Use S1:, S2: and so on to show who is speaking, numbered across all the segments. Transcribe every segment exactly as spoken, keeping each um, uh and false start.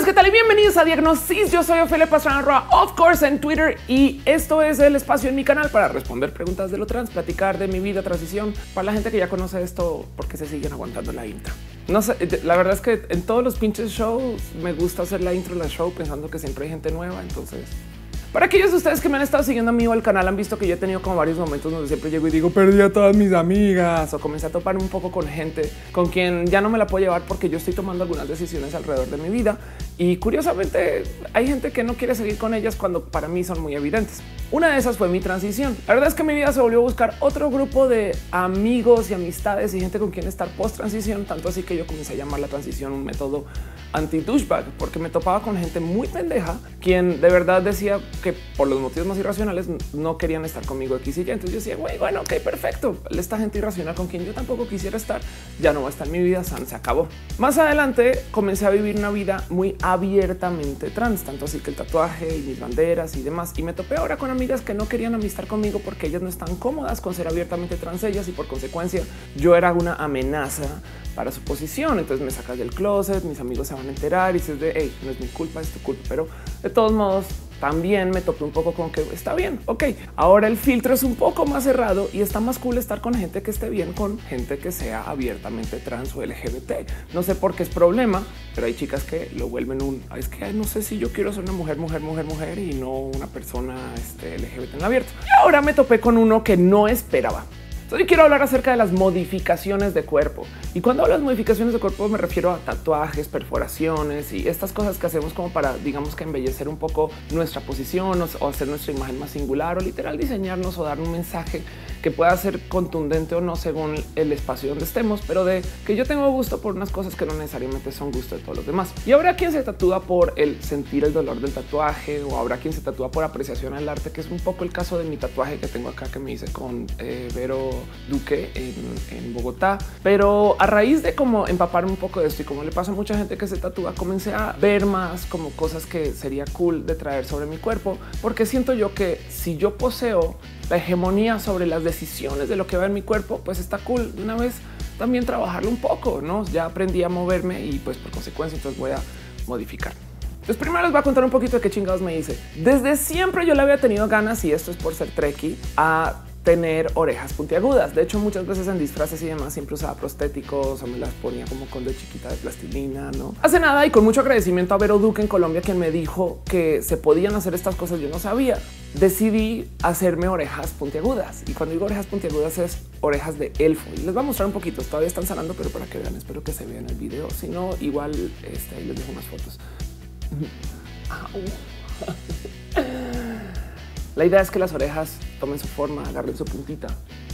S1: Amigos, ¿qué tal? Y bienvenidos a Diagnosis. Yo soy Ofelia Pastrana, of course, en Twitter, y esto es el espacio en mi canal para responder preguntas de lo trans, platicar de mi vida, transición, para la gente que ya conoce esto, porque se siguen aguantando la intro. No sé, la verdad es que en todos los pinches shows me gusta hacer la intro de la show pensando que siempre hay gente nueva. Entonces, para aquellos de ustedes que me han estado siguiendo a mí o al canal, han visto que yo he tenido como varios momentos donde siempre llego y digo perdí a todas mis amigas, o comencé a topar un poco con gente con quien ya no me la puedo llevar porque yo estoy tomando algunas decisiones alrededor de mi vida. Y curiosamente hay gente que no quiere seguir con ellas cuando para mí son muy evidentes. Una de esas fue mi transición. La verdad es que mi vida se volvió a buscar otro grupo de amigos y amistades y gente con quien estar post transición, tanto así que yo comencé a llamar la transición un método anti douchebag, porque me topaba con gente muy pendeja quien de verdad decía que por los motivos más irracionales no querían estar conmigo X y Y. Entonces yo decía, güey, bueno, ok, perfecto. Esta gente irracional con quien yo tampoco quisiera estar ya no va a estar en mi vida. San se acabó. Más adelante comencé a vivir una vida muy abiertamente trans, tanto así que el tatuaje y mis banderas y demás. Y me topé ahora con amigas que no querían amistar conmigo porque ellas no están cómodas con ser abiertamente trans ellas, y por consecuencia yo era una amenaza para su posición. Entonces me sacas del closet, mis amigos se van a enterar y dices de hey, no es mi culpa, es tu culpa. Pero de todos modos también me topé un poco con que está bien. Ok, ahora el filtro es un poco más cerrado y está más cool estar con gente que esté bien, con gente que sea abiertamente trans o L G B T. No sé por qué es problema, pero hay chicas que lo vuelven un es que ay, no sé si yo quiero ser una mujer, mujer, mujer, mujer y no una persona este, L G B T en abierto. Y ahora me topé con uno que no esperaba. Hoy quiero hablar acerca de las modificaciones de cuerpo. Y cuando hablo de modificaciones de cuerpo me refiero a tatuajes, perforaciones y estas cosas que hacemos como para, digamos que embellecer un poco nuestra posición o, o hacer nuestra imagen más singular, o literal diseñarnos o dar un mensaje que pueda ser contundente o no según el espacio donde estemos, pero de que yo tengo gusto por unas cosas que no necesariamente son gusto de todos los demás. Y habrá quien se tatúa por el sentir el dolor del tatuaje, o habrá quien se tatúa por apreciación al arte, que es un poco el caso de mi tatuaje que tengo acá que me hice con eh, Vero Duque en, en Bogotá. Pero a raíz de como empaparme un poco de esto y como le pasa a mucha gente que se tatúa, comencé a ver más como cosas que sería cool de traer sobre mi cuerpo, porque siento yo que si yo poseo la hegemonía sobre las decisiones de lo que va en mi cuerpo, pues está cool de una vez también trabajarlo un poco, ¿no? Ya aprendí a moverme y pues por consecuencia entonces voy a modificar. Entonces primero les voy a contar un poquito de qué chingados me hice. Desde siempre yo le había tenido ganas, y esto es por ser treki, a tener orejas puntiagudas. De hecho, muchas veces en disfraces y demás siempre usaba prostéticos o me las ponía como con de chiquita de plastilina, ¿no? Hace nada, y con mucho agradecimiento a Vero Duque en Colombia, quien me dijo que se podían hacer estas cosas, yo no sabía. Decidí hacerme orejas puntiagudas, y cuando digo orejas puntiagudas es orejas de elfo. Y les voy a mostrar un poquito, todavía están sanando, pero para que vean, espero que se vean el video. Si no, igual este, ahí les dejo unas fotos. La idea es que las orejas tomen su forma, agarren su puntita.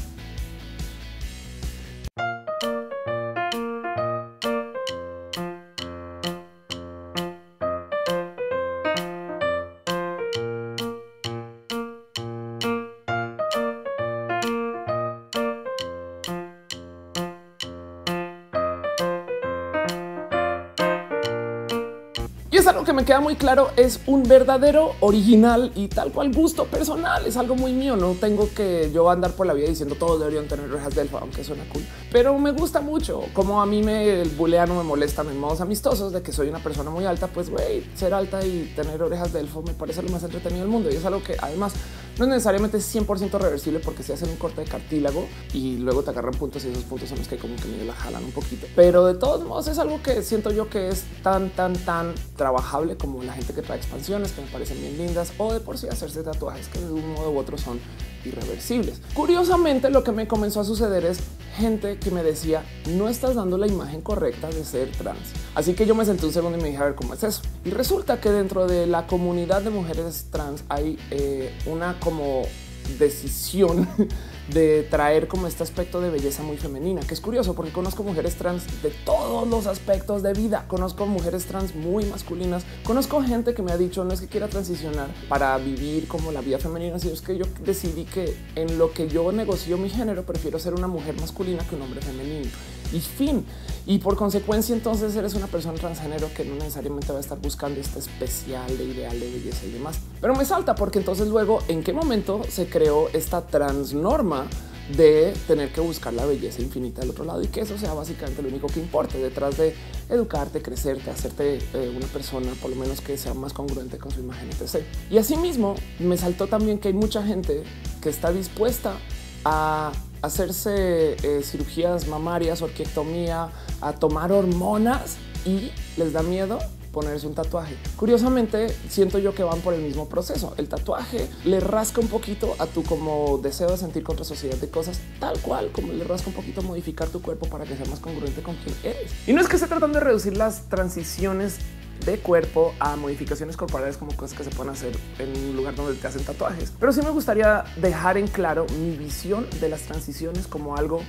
S1: Y es algo que me queda muy claro, es un verdadero, original y tal cual gusto personal. Es algo muy mío. No tengo que yo andar por la vida diciendo todos deberían tener orejas de elfo, aunque suena cool, pero me gusta mucho. Como a mí me el buleano me molestan en modos amistosos de que soy una persona muy alta, pues güey, ser alta y tener orejas de elfo me parece lo más entretenido del mundo. Y es algo que además no es necesariamente cien por ciento reversible, porque se hacen un corte de cartílago y luego te agarran puntos, y esos puntos son los que como que medio la jalan un poquito. Pero de todos modos es algo que siento yo que es tan, tan, tan trabajable como la gente que trae expansiones que me parecen bien lindas, o de por sí hacerse tatuajes que de un modo u otro son irreversibles. Curiosamente, lo que me comenzó a suceder es gente que me decía no estás dando la imagen correcta de ser trans. Así que yo me senté un segundo y me dije a ver cómo es eso. Y resulta que dentro de la comunidad de mujeres trans hay eh, una como decisión de traer como este aspecto de belleza muy femenina, que es curioso porque conozco mujeres trans de todos los aspectos de vida. Conozco mujeres trans muy masculinas. Conozco gente que me ha dicho no es que quiera transicionar para vivir como la vida femenina, sino es que yo decidí que en lo que yo negocio mi género prefiero ser una mujer masculina que un hombre femenino. Y fin. Y por consecuencia, entonces eres una persona transgénero que no necesariamente va a estar buscando este especial de ideal de belleza y demás. Pero me salta porque entonces luego, ¿en qué momento se creó esta transnorma de tener que buscar la belleza infinita del otro lado y que eso sea básicamente lo único que importe detrás de educarte, crecerte, hacerte eh, una persona por lo menos que sea más congruente con su imagen, etcétera. Y asimismo me saltó también que hay mucha gente que está dispuesta a hacerse eh, cirugías mamarias, orquiectomía, a tomar hormonas y les da miedo ponerse un tatuaje. Curiosamente, siento yo que van por el mismo proceso. El tatuaje le rasca un poquito a tu como deseo de sentir contra sociedad de cosas, tal cual como le rasca un poquito modificar tu cuerpo para que sea más congruente con quien eres. Y no es que esté tratando de reducir las transiciones de cuerpo a modificaciones corporales como cosas que se pueden hacer en un lugar donde te hacen tatuajes, pero sí me gustaría dejar en claro mi visión de las transiciones como algo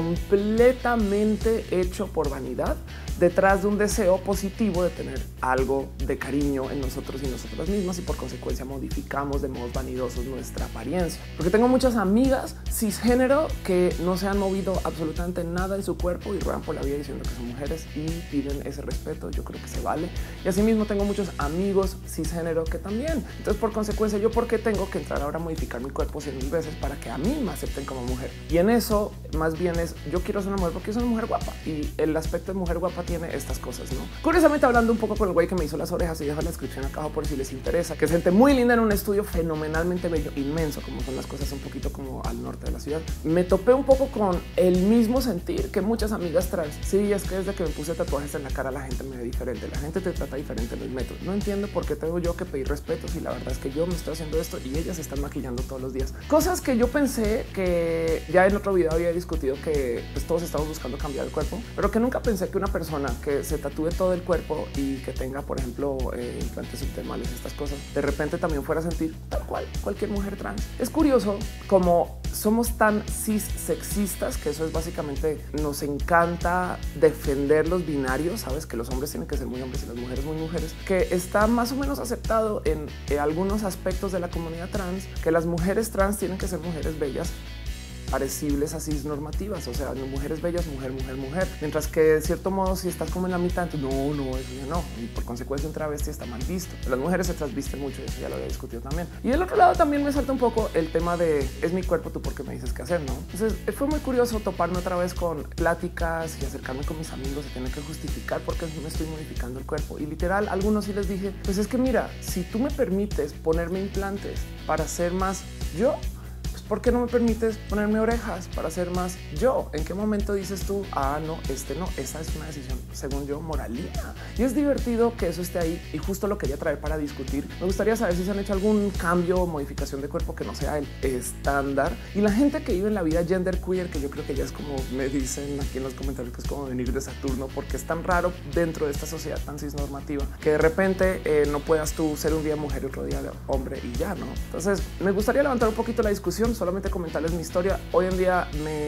S1: completamente hecho por vanidad detrás de un deseo positivo de tener algo de cariño en nosotros y nosotras mismas, y por consecuencia modificamos de modos vanidosos nuestra apariencia. Porque tengo muchas amigas cisgénero que no se han movido absolutamente nada en su cuerpo y ruedan por la vida diciendo que son mujeres y piden ese respeto. Yo creo que se vale. Y asimismo tengo muchos amigos cisgénero que también. Entonces, por consecuencia, yo por qué tengo que entrar ahora a modificar mi cuerpo cien mil veces para que a mí me acepten como mujer. Y en eso más bien es yo quiero ser una mujer porque soy una mujer guapa y el aspecto de mujer guapa tiene estas cosas, ¿no? Curiosamente, hablando un poco con el güey que me hizo las orejas, y dejo la descripción acá por si les interesa, que es gente muy linda en un estudio fenomenalmente bello, inmenso, como son las cosas un poquito como al norte de la ciudad. Me topé un poco con el mismo sentir que muchas amigas trans. Sí, es que desde que me puse tatuajes en la cara la gente me ve diferente, la gente te trata diferente en los métodos. No entiendo por qué tengo yo que pedir respeto si la verdad es que yo me estoy haciendo esto y ellas se están maquillando todos los días. Cosas que yo pensé que ya en otro video había discutido que pues, todos estamos buscando cambiar el cuerpo, pero que nunca pensé que una persona que se tatúe todo el cuerpo y que tenga, por ejemplo, eh, implantes subdermales, estas cosas, de repente también fuera a sentir tal cual cualquier mujer trans. Es curioso como somos tan cis sexistas que eso es básicamente nos encanta defender los binarios, sabes que los hombres tienen que ser muy hombres y las mujeres muy mujeres, que está más o menos aceptado en, en algunos aspectos de la comunidad trans que las mujeres trans tienen que ser mujeres bellas parecibles a cis normativas, o sea, mujeres bellas, mujer, mujer, mujer, mientras que de cierto modo si estás como en la mitad, no, no, eso ya no, y por consecuencia un travesti está mal visto. Las mujeres se trasvisten mucho y eso ya lo había discutido también. Y del otro lado también me salta un poco el tema de es mi cuerpo, tú por qué me dices qué hacer, ¿no? Entonces fue muy curioso toparme otra vez con pláticas y acercarme con mis amigos y tener que justificar por qué me estoy modificando el cuerpo. Y literal, a algunos sí les dije, pues es que mira, si tú me permites ponerme implantes para ser más yo, ¿por qué no me permites ponerme orejas para ser más yo? ¿En qué momento dices tú, ah, no, este no? Esa es una decisión, según yo, moralina. Y es divertido que eso esté ahí y justo lo quería traer para discutir. Me gustaría saber si se han hecho algún cambio o modificación de cuerpo que no sea el estándar. Y la gente que vive en la vida gender queer, que yo creo que ya es como me dicen aquí en los comentarios, que es como venir de Saturno, porque es tan raro dentro de esta sociedad tan cisnormativa que de repente eh, no puedas tú ser un día mujer y otro día hombre y ya, ¿no? Entonces me gustaría levantar un poquito la discusión, solamente comentarles mi historia. Hoy en día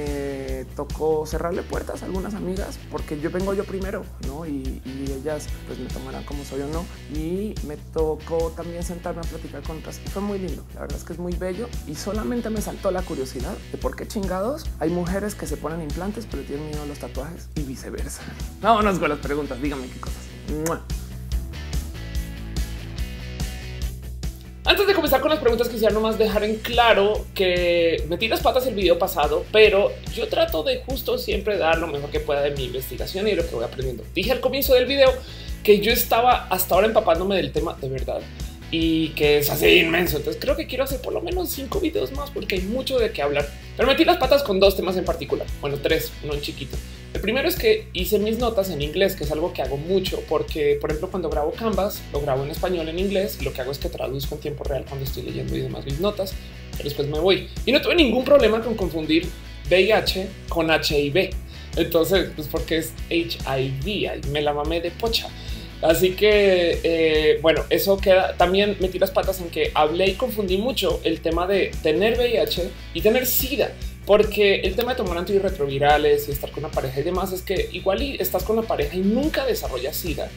S1: me tocó cerrarle puertas a algunas amigas porque yo vengo yo primero, ¿no? Y, y ellas pues me tomarán como soy o no. Y me tocó también sentarme a platicar con otras y fue muy lindo. La verdad es que es muy bello y solamente me saltó la curiosidad de por qué chingados hay mujeres que se ponen implantes pero tienen miedo a los tatuajes y viceversa. Vámonos con las preguntas. Díganme qué cosas. ¡Mua! Antes de comenzar con las preguntas, quisiera nomás dejar en claro que metí las patas el video pasado, pero yo trato de justo siempre dar lo mejor que pueda de mi investigación y de lo que voy aprendiendo. Dije al comienzo del video que yo estaba hasta ahora empapándome del tema de verdad y que es así inmenso. Entonces creo que quiero hacer por lo menos cinco videos más porque hay mucho de qué hablar. Pero metí las patas con dos temas en particular. Bueno, tres, uno en chiquito. El primero es que hice mis notas en inglés, que es algo que hago mucho porque, por ejemplo, cuando grabo Canvas, lo grabo en español, en inglés, y lo que hago es que traduzco en tiempo real cuando estoy leyendo y demás mis notas, pero después me voy. Y no tuve ningún problema con confundir V I H con H I V. Entonces, pues porque es H I V, me la mamé de pocha. Así que, eh, bueno, eso queda. También metí las patas en que hablé y confundí mucho el tema de tener V I H y tener SIDA. Porque el tema de tomar antirretrovirales y estar con una pareja y demás es que igual y estás con la pareja y nunca desarrollas SIDA,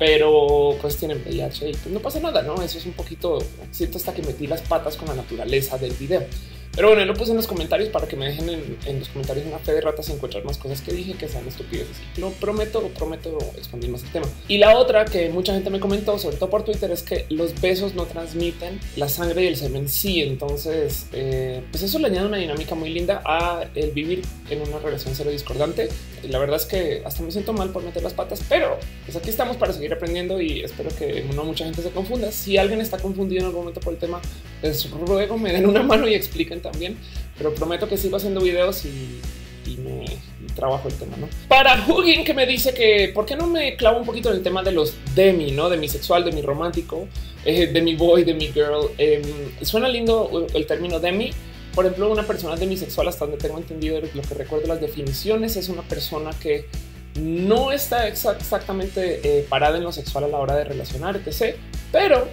S1: pero pues tienen V I H y pues no pasa nada, ¿no? Eso es un poquito, siento hasta que metí las patas con la naturaleza del video. Pero bueno, lo puse en los comentarios para que me dejen en, en los comentarios una fe de ratas y encontrar más cosas que dije que sean estupideces. Lo prometo, prometo expandir más el tema. Y la otra que mucha gente me comentó, sobre todo por Twitter, es que los besos no transmiten la sangre y el semen sí. Entonces, eh, pues eso le añade una dinámica muy linda a el vivir en una relación cero discordante. Y la verdad es que hasta me siento mal por meter las patas, pero pues aquí estamos para seguir aprendiendo y espero que no mucha gente se confunda. Si alguien está confundido en algún momento por el tema, les ruego me den una mano y expliquen también, pero prometo que sigo haciendo videos y, y me y trabajo el tema, ¿no? Para Hugin, que me dice que por qué no me clavo un poquito en el tema de los demi, ¿no? De mi sexual, de mi romántico, eh, de mi boy, de mi girl. Eh, suena lindo el término demi. Por ejemplo, una persona demisexual, hasta donde tengo entendido lo que recuerdo las definiciones, es una persona que no está exactamente eh, parada en lo sexual a la hora de relacionar, etcétera. Pero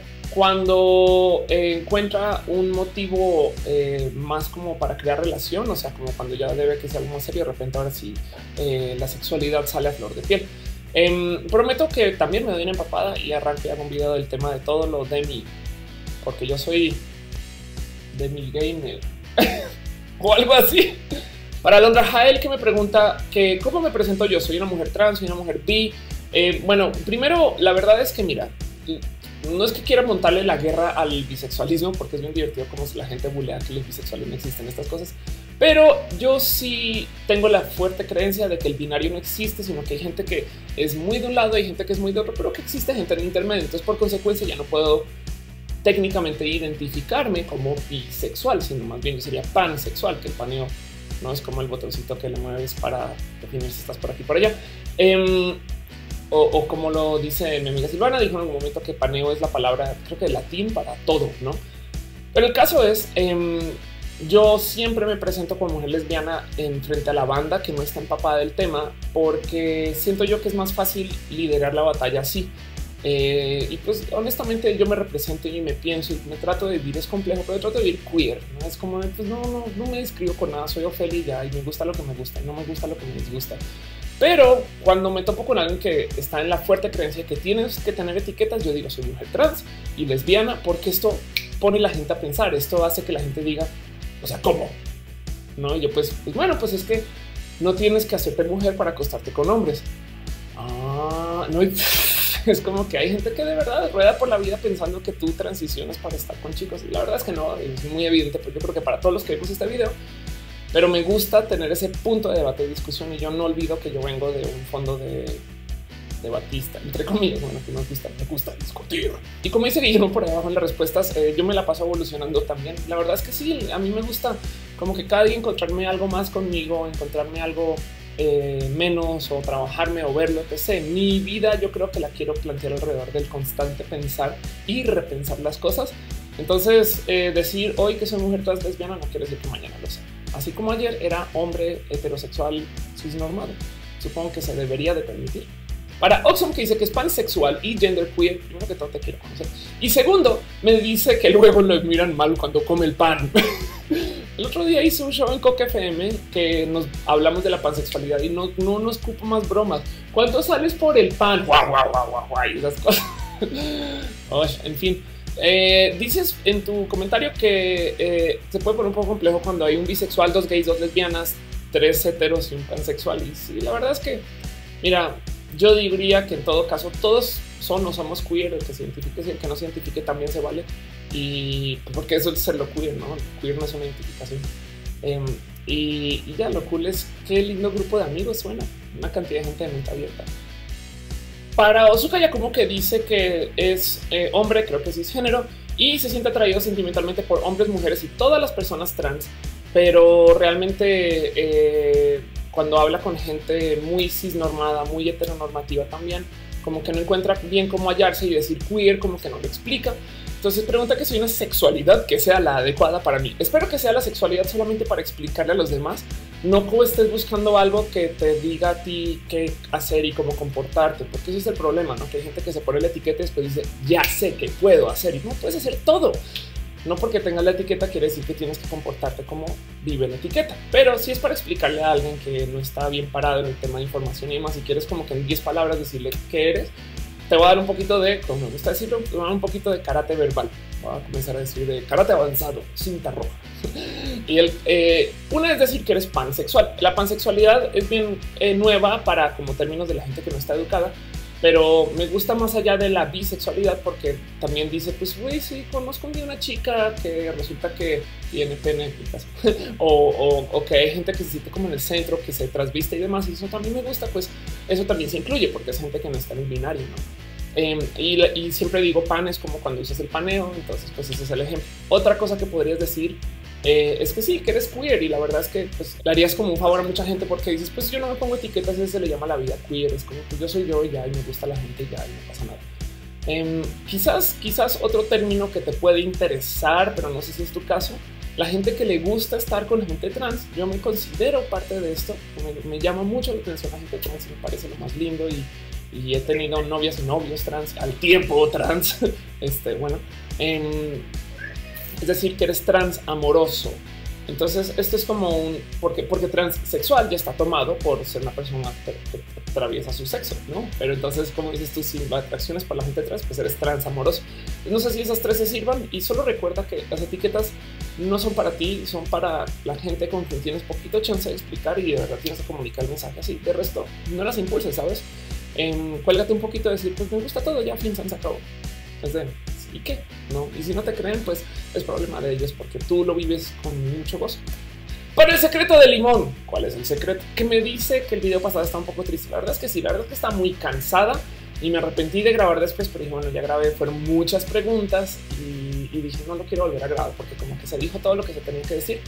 S1: cuando eh, encuentra un motivo eh, más como para crear relación, o sea, como cuando ya debe que sea algo más serio, de repente ahora sí eh, la sexualidad sale a flor de piel. Eh, prometo que también me doy una empapada y arranque hago un video del tema de todo lo de mí, porque yo soy de mi gamer o algo así. Para Londra Jael, que me pregunta que cómo me presento yo, soy una mujer trans, soy una mujer bi. Eh, bueno, primero, la verdad es que mira, no es que quiera montarle la guerra al bisexualismo, porque es bien divertido como la gente bulea que los bisexuales no existen, estas cosas. Pero yo sí tengo la fuerte creencia de que el binario no existe, sino que hay gente que es muy de un lado, hay gente que es muy de otro, pero que existe gente en intermedio. Entonces, por consecuencia, ya no puedo técnicamente identificarme como bisexual, sino más bien yo sería pansexual, que el paneo no es como el botoncito que le mueves para definir si estás por aquí por allá. Eh, O, o como lo dice mi amiga Silvana, dijo en algún momento que paneo es la palabra, creo que latín para todo, ¿no? Pero el caso es, eh, yo siempre me presento como mujer lesbiana en frente a la banda que no está empapada del tema, porque siento yo que es más fácil liderar la batalla así. Eh, y pues honestamente yo me represento y me pienso y me trato de vivir, es complejo, pero trato de vivir queer, ¿no? Es como, pues no, no, no me describo con nada, soy Ofelia y ya, y me gusta lo que me gusta, no me gusta lo que me disgusta. Pero cuando me topo con alguien que está en la fuerte creencia que tienes que tener etiquetas, yo digo soy mujer trans y lesbiana, porque esto pone a la gente a pensar, esto hace que la gente diga, o sea, ¿cómo? No, y yo pues, pues bueno, pues es que no tienes que hacerte mujer para acostarte con hombres. Ah, no, y es como que hay gente que de verdad rueda por la vida pensando que tú transicionas para estar con chicos. Y la verdad es que no, es muy evidente, pero yo creo que para todos los que vimos este video, pero me gusta tener ese punto de debate y discusión. Y yo no olvido que yo vengo de un fondo de debatista, entre comillas. Bueno, que no me gusta, me gusta discutir. Y como dice Guillermo por ahí abajo en las respuestas, eh, yo me la paso evolucionando también. La verdad es que sí, a mí me gusta como que cada día encontrarme algo más conmigo, encontrarme algo eh, menos o trabajarme o verlo, etcétera. Mi vida yo creo que la quiero plantear alrededor del constante pensar y repensar las cosas. Entonces eh, decir hoy que soy mujer trans lesbiana no quiere decir que mañana lo sea. Así como ayer era hombre heterosexual cisnormado, supongo que se debería de permitir. Para Oxom, que dice que es pansexual y genderqueer, primero que todo te quiero conocer. Y segundo, me dice que luego lo miran mal cuando come el pan. El otro día hice un show en Coca F M que nos hablamos de la pansexualidad y no, no nos cupo más bromas. ¿Cuánto sales por el pan? Guau, guau, guau, guau, guau, y esas cosas. Oh, en fin. Eh, dices en tu comentario que eh, se puede poner un poco complejo cuando hay un bisexual, dos gays, dos lesbianas, tres heteros y un pansexual. Y sí, la verdad es que, mira, yo diría que en todo caso todos son o somos queer, el que se identifique y el que no se identifique también se vale. Y porque eso es ser lo queer, ¿no? Queer no es una identificación. Eh, y, y ya lo cool es qué lindo grupo de amigos suena, una cantidad de gente de mente abierta. Para Ozuka ya como que dice que es eh, hombre, creo que es cisgénero y se siente atraído sentimentalmente por hombres, mujeres y todas las personas trans, pero realmente eh, cuando habla con gente muy cisnormada, muy heteronormativa también, como que no encuentra bien cómo hallarse y decir queer, como que no lo explica. Entonces pregunta que si hay una sexualidad que sea la adecuada para mí. Espero que sea la sexualidad solamente para explicarle a los demás, no como estés buscando algo que te diga a ti qué hacer y cómo comportarte, porque ese es el problema, ¿no? Que hay gente que se pone la etiqueta y después dice ya sé que puedo hacer y no puedes hacer todo. No porque tengas la etiqueta quiere decir que tienes que comportarte como vive la etiqueta, pero si es para explicarle a alguien que no está bien parado en el tema de información y demás, si quieres como que en diez palabras decirle qué eres, te voy a dar un poquito de, como me gusta decirlo, te voy a dar un poquito de karate verbal. Voy a comenzar a decir de karate avanzado, cinta roja. Y el, eh, una es decir que eres pansexual. La pansexualidad es bien eh, nueva para como términos de la gente que no está educada, pero me gusta más allá de la bisexualidad porque también dice, pues güey, sí, conozco a una chica que resulta que tiene pene o, o, o que hay gente que se siente como en el centro, que se transviste y demás, y eso también me gusta, pues eso también se incluye porque es gente que no está en el binario, ¿no? Eh, y, y siempre digo pan es como cuando usas el paneo, entonces pues ese es el ejemplo. Otra cosa que podrías decir Eh, es que sí, que eres queer y la verdad es que pues, le harías como un favor a mucha gente porque dices, pues yo no me pongo etiquetas, ese se le llama la vida queer, es como que yo soy yo y ya y me gusta la gente y ya y no pasa nada. Eh, quizás, quizás otro término que te puede interesar, pero no sé si es tu caso, la gente que le gusta estar con gente trans. Yo me considero parte de esto, me, me llama mucho la atención la gente trans, me parece lo más lindo y, y he tenido novias y novios trans al tiempo trans. Este, bueno, eh, es decir, que eres trans amoroso. Entonces esto es como un porque porque transexual ya está tomado por ser una persona que, que atraviesa su sexo, ¿no? Pero entonces, como dices tú, sin atracciones por la gente trans, pues eres trans amoroso. No sé si esas tres se sirvan y solo recuerda que las etiquetas no son para ti, son para la gente con quien tienes poquito chance de explicar y de verdad tienes que comunicar el mensaje así. De resto, no las impulses, ¿sabes? Eh, cuélgate un poquito de decir, pues me gusta todo, ya fin, se acabó. Es de, ¿y qué? No, y si no te creen, pues es problema de ellos porque tú lo vives con mucho gozo. Pero el secreto del limón, ¿cuál es el secreto? Que me dice que el video pasado está un poco triste. La verdad es que sí, la verdad es que está muy cansada y me arrepentí de grabar después, pero dije, bueno, ya grabé, fueron muchas preguntas y, y dije, no lo quiero volver a grabar porque como que se dijo todo lo que se tenía que decir.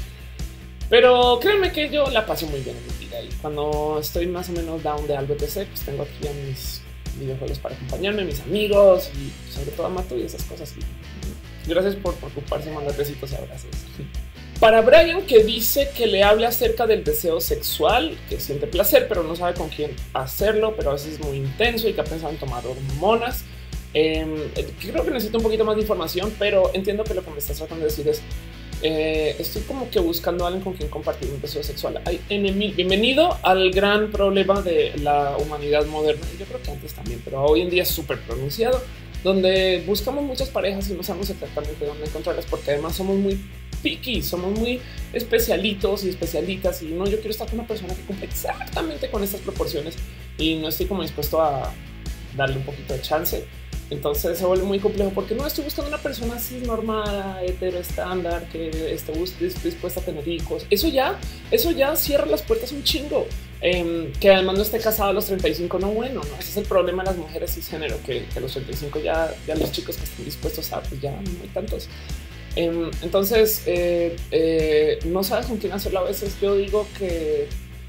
S1: Pero créanme que yo la paso muy bien en mi vida y cuando estoy más o menos down de algo, etcétera, pues tengo aquí a mis videojuegos para acompañarme, mis amigos y sobre todo a Mato y esas cosas. Y gracias por preocuparse y mandar besitos y abrazos. Para Brian, que dice que le habla acerca del deseo sexual, que siente placer, pero no sabe con quién hacerlo, pero a veces es muy intenso y que ha pensado en tomar hormonas. Eh, creo que necesito un poquito más de información, pero entiendo que lo que me estás tratando de decir es Eh, estoy como que buscando a alguien con quien compartir un deseo sexual. Hay enemigos. Bienvenido al gran problema de la humanidad moderna. Yo creo que antes también, pero hoy en día es súper pronunciado, donde buscamos muchas parejas y no sabemos exactamente dónde encontrarlas, porque además somos muy picky, somos muy especialitos y especialitas. Y no, yo quiero estar con una persona que cumple exactamente con estas proporciones y no estoy como dispuesto a darle un poquito de chance. Entonces se vuelve muy complejo porque no estoy buscando una persona así normada, hetero estándar, que esté dispuesta a tener hijos. Eso ya, eso ya cierra las puertas un chingo. Eh, que además no esté casado a los treinta y cinco, no, bueno, no, ese es el problema de las mujeres cisgénero, que, que a los treinta y cinco ya, ya los chicos que estén dispuestos a, pues ya no hay tantos. Eh, entonces, eh, eh, no sabes con quién hacerlo. A veces yo digo que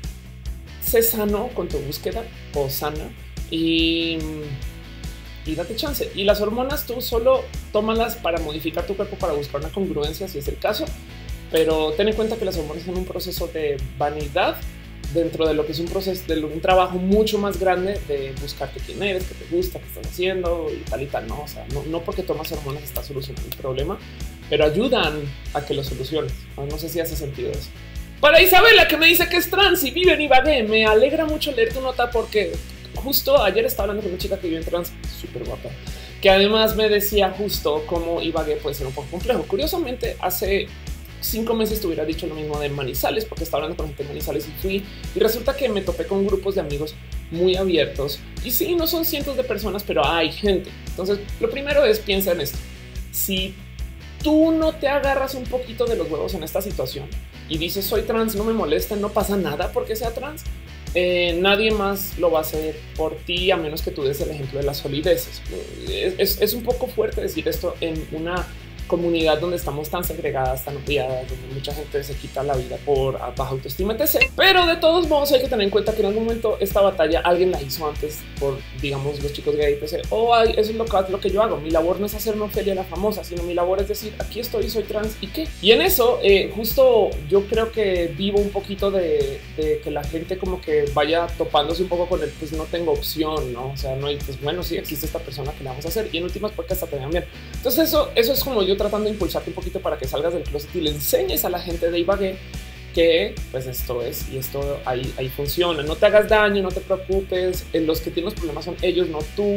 S1: sé sano con tu búsqueda o sana y... y date chance. Y las hormonas tú solo tómalas para modificar tu cuerpo, para buscar una congruencia si es el caso, pero ten en cuenta que las hormonas son un proceso de vanidad dentro de lo que es un proceso de un trabajo mucho más grande de buscarte quién eres, qué te gusta, qué estás haciendo y tal y tal. No, o sea, no, no porque tomas hormonas está solucionando el problema, pero ayudan a que lo soluciones. No, no sé si hace sentido eso. Para Isabela, que me dice que es trans y vive en Ibagué, me alegra mucho leer tu nota porque justo ayer estaba hablando con una chica que vive en trans, súper guapa, que además me decía justo cómo Ibagué puede ser un poco complejo. Curiosamente, hace cinco meses te hubiera dicho lo mismo de Manizales, porque estaba hablando con gente de Manizales y fui y resulta que me topé con grupos de amigos muy abiertos y sí, no son cientos de personas, pero hay gente. Entonces, lo primero es piensa en esto. Si tú no te agarras un poquito de los huevos en esta situación y dices soy trans, no me molesta, no pasa nada porque sea trans, Eh, nadie más lo va a hacer por ti a menos que tú des el ejemplo de las solideces. Es, es, es un poco fuerte decir esto en una comunidad donde estamos tan segregadas, tan odiadas, donde mucha gente se quita la vida por baja autoestima, etcétera. Pero de todos modos hay que tener en cuenta que en algún momento esta batalla alguien la hizo antes por, digamos, los chicos gay, etcétera. O oh, eso es lo que, lo que yo hago. Mi labor no es hacerme Ofelia la famosa, sino mi labor es decir, aquí estoy, soy trans y qué. Y en eso eh, justo yo creo que vivo un poquito de, de que la gente como que vaya topándose un poco con el pues no tengo opción, ¿no? O sea, no hay, pues bueno, sí existe esta persona que la vamos a hacer y en últimas porque hasta te vean bien. Entonces eso, eso es como yo tratando de impulsarte un poquito para que salgas del closet y le enseñes a la gente de Ibagué que pues esto es y esto ahí, ahí funciona. No te hagas daño, no te preocupes. Los que tienen los problemas son ellos, no tú.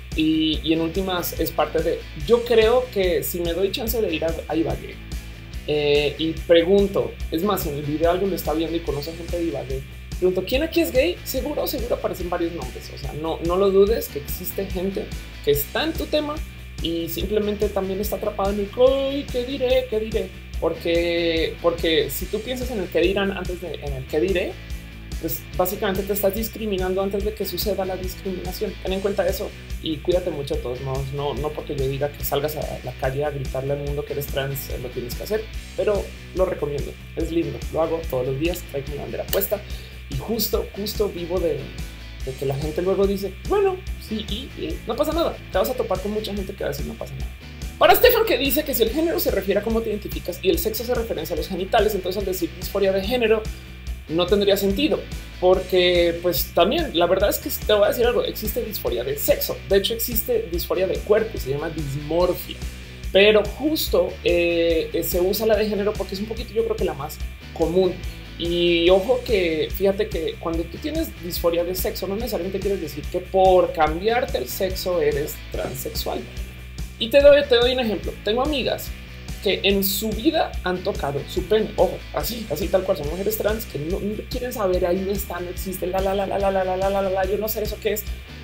S1: Y, y en últimas es parte de, yo creo que si me doy chance de ir a, a Ibagué eh, y pregunto, es más, en el video alguien lo está viendo y conoce gente de Ibagué, pregunto, ¿quién aquí es gay? Seguro, seguro aparecen varios nombres. O sea, no, no lo dudes que existe gente que está en tu tema y simplemente también está atrapado en el "Ay, ¿qué diré? ¿Qué diré?". Porque, porque si tú piensas en el que dirán antes de en el que diré, pues básicamente te estás discriminando antes de que suceda la discriminación. Ten en cuenta eso y cuídate mucho de todos modos. No, no porque yo diga que salgas a la calle a gritarle al mundo que eres trans, lo tienes que hacer, pero lo recomiendo. Es lindo, lo hago todos los días, traigo mi bandera puesta y justo, justo vivo de, de que la gente luego dice, bueno, sí, y, y no pasa nada. Te vas a topar con mucha gente que va a decir no pasa nada. Para Stefan, que dice que si el género se refiere a cómo te identificas y el sexo se referencia a los genitales, entonces al decir disforia de género no tendría sentido, porque pues también la verdad es que te voy a decir algo, existe disforia de sexo, de hecho existe disforia de cuerpo, se llama dismorfia, pero justo eh, se usa la de género porque es un poquito, yo creo que la más común. Y ojo que fíjate que cuando tú tienes disforia de sexo no necesariamente quieres decir que por cambiarte el sexo eres transexual. Y te doy, te doy un ejemplo, tengo amigas que en su vida han tocado su pene, ojo, así, así tal cual, son mujeres trans que no, no quieren saber, ahí no está, no existe, la, la, la, la, la, la, la, la, la, la, yo no sé eso qué es.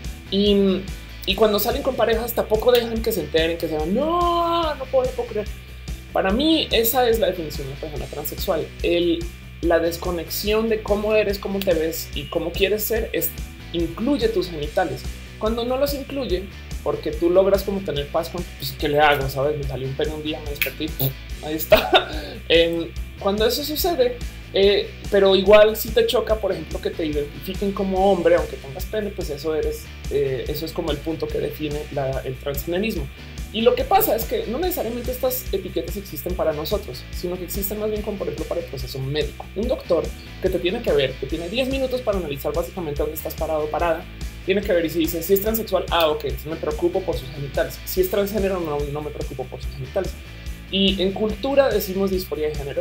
S1: Y, y cuando salen con parejas tampoco dejan que se enteren, que se van, no, no puedo, no puedo creer. Para mí esa es la definición de una persona transexual. El, la desconexión de cómo eres, cómo te ves y cómo quieres ser, es, incluye tus genitales. Cuando no los incluye, porque tú logras como tener paz con, pues, ¿qué le hago? ¿Sabes? Me salió un pene un día, me desperté y ¡pum! Ahí está. eh, cuando eso sucede, eh, pero igual si te choca, por ejemplo, que te identifiquen como hombre, aunque tengas pene, pues eso eres, eh, eso es como el punto que define la, el transgenerismo. Y lo que pasa es que no necesariamente estas etiquetas existen para nosotros, sino que existen más bien como por ejemplo para el proceso médico. Un doctor que te tiene que ver, que tiene diez minutos para analizar básicamente dónde estás parado o parada, tiene que ver y si dice si es transexual, ah, ok, entonces me preocupo por sus genitales. Si es transgénero, no, no me preocupo por sus genitales. Y en cultura decimos disforia de género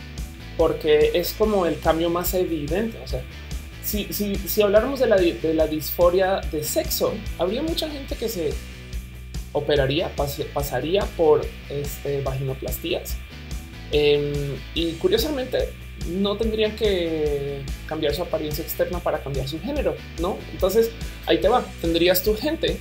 S1: porque es como el cambio más evidente. O sea, si, si, si habláramos de la, de la disforia de sexo, habría mucha gente que se operaría, pas, pasaría por este, vaginoplastías. Eh, y curiosamente, no tendrían que cambiar su apariencia externa para cambiar su género, ¿no? Entonces ahí te va, tendrías tu gente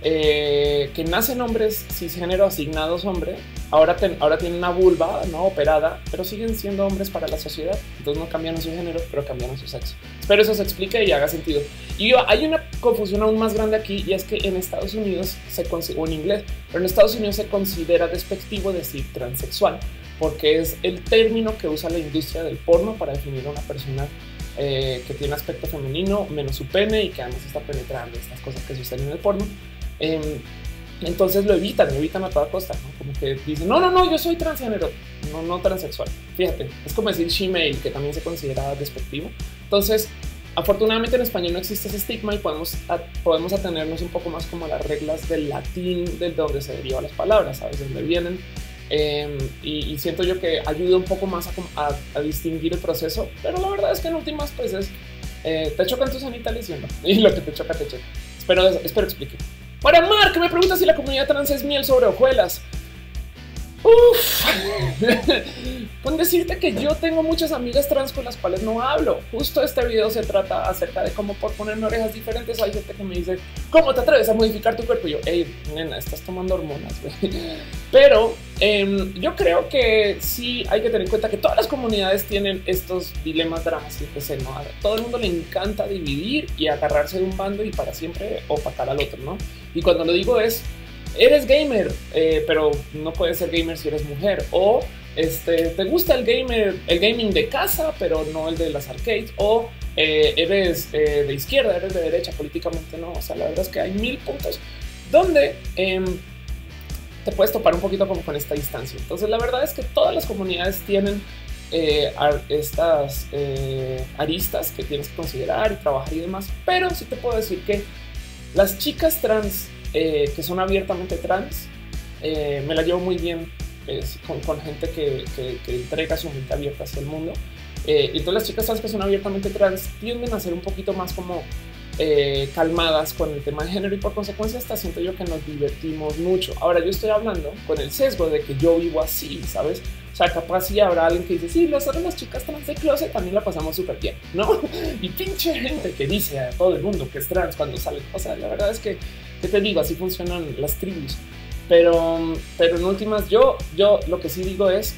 S1: eh, que nacen hombres cisgénero asignados hombre, ahora, ten, ahora tienen una vulva no operada, pero siguen siendo hombres para la sociedad, entonces no cambiaron su género, pero cambiaron su sexo. Espero eso se explique y haga sentido. Y hay una confusión aún más grande aquí, y es que en Estados Unidos se considera, o en inglés, pero en Estados Unidos se considera despectivo decir transexual, porque es el término que usa la industria del porno para definir a una persona eh, que tiene aspecto femenino, menos su pene y que además está penetrando, estas cosas que suceden en el porno. Eh, entonces lo evitan, lo evitan a toda costa, ¿no? Como que dicen, no, no, no, yo soy transgénero, no, no transexual. Fíjate, es como decir she-male, que también se considera despectivo. Entonces, afortunadamente en español no existe ese estigma y podemos, a, podemos atenernos un poco más como a las reglas del latín, de donde se derivan las palabras, ¿sabes? De dónde vienen. Eh, y, y siento yo que ayuda un poco más a, a, a distinguir el proceso, pero la verdad es que en últimas pues es, eh, te chocan tus genitales y no, y lo que te choca te choca. Espero, espero explique. Para Mark, que me pregunta si la comunidad trans es miel sobre hojuelas. Uf, con decirte que yo tengo muchas amigas trans con las cuales no hablo. Justo este video se trata acerca de cómo por ponerme orejas diferentes hay gente que me dice ¿cómo te atreves a modificar tu cuerpo? Y yo, hey, nena, estás tomando hormonas. Pero eh, yo creo que sí hay que tener en cuenta que todas las comunidades tienen estos dilemas, dramas y etcétera, ¿no? A todo el mundo le encanta dividir y agarrarse de un bando y para siempre opacar al otro, ¿no? Y cuando lo digo es eres gamer, eh, pero no puedes ser gamer si eres mujer, o este, te gusta el gamer, el gaming de casa, pero no el de las arcades, o eh, eres eh, de izquierda, eres de derecha, políticamente no. O sea, la verdad es que hay mil puntos donde eh, te puedes topar un poquito como con esta distancia. Entonces, la verdad es que todas las comunidades tienen eh, estas eh, aristas que tienes que considerar y trabajar y demás, pero sí te puedo decir que las chicas trans Eh, que son abiertamente trans, eh, me la llevo muy bien eh, con, con gente que, que, que entrega su mente abierta hacia el mundo. Eh, y todas las chicas trans que son abiertamente trans tienden a ser un poquito más como eh, calmadas con el tema de género y por consecuencia hasta siento yo que nos divertimos mucho. Ahora yo estoy hablando con el sesgo de que yo vivo así, ¿sabes? O sea, capaz si habrá alguien que dice, sí, nosotros las chicas trans de closet también la pasamos súper bien, ¿no? Y pinche gente que dice a todo el mundo que es trans cuando sale. O sea, la verdad es que, ¿qué te digo? Así funcionan las tribus. Pero, pero en últimas, yo, yo lo que sí digo es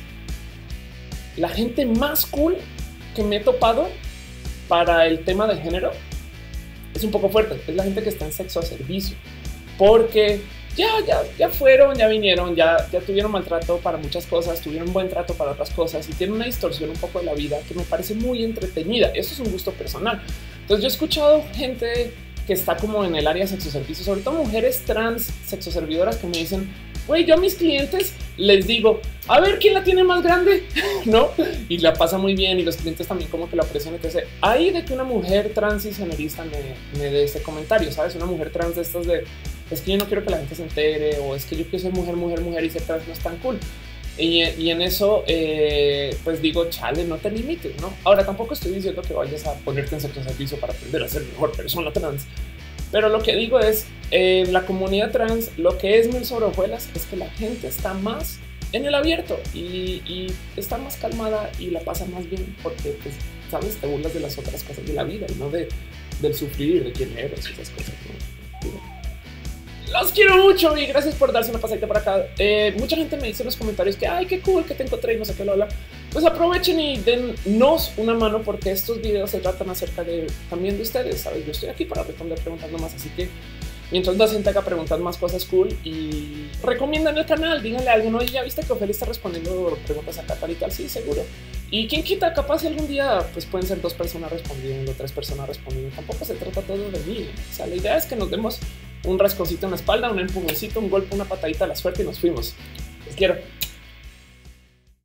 S1: la gente más cool que me he topado para el tema de género es un poco fuerte. Es la gente que está en sexo a servicio, porque ya, ya, ya fueron, ya vinieron, ya, ya tuvieron maltrato para muchas cosas, tuvieron buen trato para otras cosas y tienen una distorsión un poco de la vida que me parece muy entretenida. Eso es un gusto personal. Entonces yo he escuchado gente que está como en el área de sexo servicio, sobre todo mujeres trans sexo servidoras que me dicen, güey, yo a mis clientes les digo, a ver quién la tiene más grande, ¿no? Y la pasa muy bien y los clientes también como que la aprecian. Entonces ahí de que una mujer trans y cisgenerista me, me dé ese comentario, ¿sabes? Una mujer trans de estos de, es que yo no quiero que la gente se entere o es que yo quiero ser mujer, mujer, mujer y ser trans no es tan cool. Y, y en eso, eh, pues digo, chale, no te limites, ¿no? Ahora tampoco estoy diciendo que vayas a ponerte en sexo servicio para aprender a ser mejor persona trans. Pero lo que digo es, en eh, la comunidad trans, lo que es mil sobre hojuelas es que la gente está más en el abierto y, y está más calmada y la pasa más bien porque, pues, sabes, te burlas de las otras cosas de la vida y no de, del sufrir, de quién eres y esas cosas, ¿no? Digo, los quiero mucho y gracias por darse una pasadita por acá. Eh, mucha gente me dice en los comentarios que ay, qué cool que te encontré y no sé qué lo habla. Pues aprovechen y dennos una mano porque estos videos se tratan acerca de también de ustedes. Sabes, yo estoy aquí para responder preguntas nomás, así que mientras la gente haga preguntas más cosas cool y recomiendan el canal, díganle a alguien, oye, ya viste que Ofelia está respondiendo preguntas acá tal y tal. Sí, seguro. Y quién quita, capaz algún día pues pueden ser dos personas respondiendo, tres personas respondiendo. Tampoco se trata todo de mí. O sea, la idea es que nos demos un rasconcito en la espalda, un empujoncito, un golpe, una patadita a la suerte y nos fuimos. Les quiero.